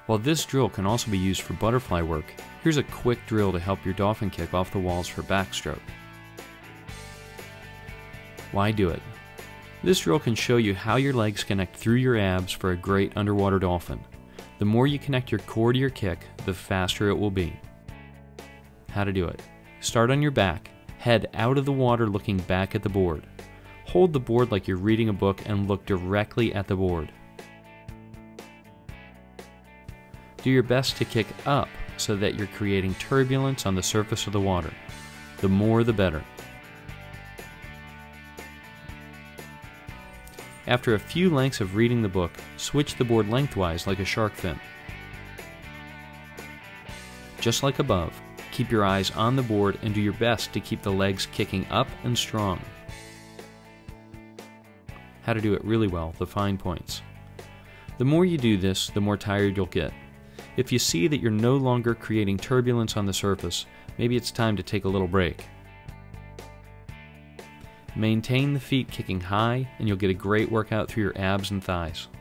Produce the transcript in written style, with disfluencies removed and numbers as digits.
While this drill can also be used for butterfly work, here's a quick drill to help your dolphin kick off the walls for backstroke. Why do it? This drill can show you how your legs connect through your abs for a great underwater dolphin. The more you connect your core to your kick, the faster it will be. How to do it. Start on your back, head out of the water looking back at the board. Hold the board like you're reading a book and look directly at the board. Do your best to kick up so that you're creating turbulence on the surface of the water. The more the better. After a few lengths of reading the book, switch the board lengthwise like a shark fin. Just like above, keep your eyes on the board and do your best to keep the legs kicking up and strong. How to do it really well, the fine points. The more you do this, the more tired you'll get. If you see that you're no longer creating turbulence on the surface, maybe it's time to take a little break. Maintain the feet kicking high and you'll get a great workout through your abs and thighs.